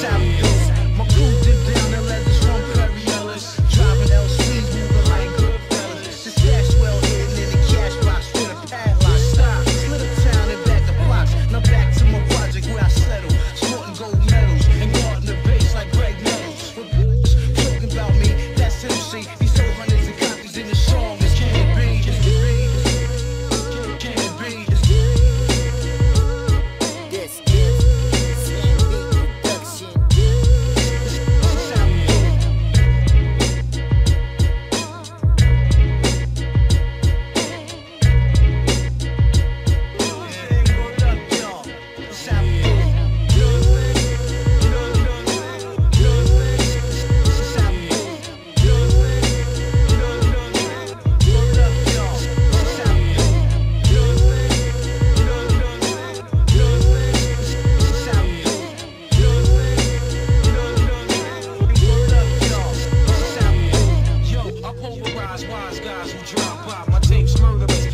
how we do. My crew dip down the leathers from Perry Ellis. Driving LCs, moving like good fellas. This cash well hidden in the cash box with a padlock. Stop, split a town and back the blocks. Now back to my project where I settle. Sporting gold medals and guarding the base like Greg Nettles. Talking about me, that's MC. He sold hundreds of copies in the song. It's can it be? Can it be? Can it be? This is Slam Beat Production. This is how we do. Word up, y'all. This is how we do. Wise guys who drive by, my tape's murderous.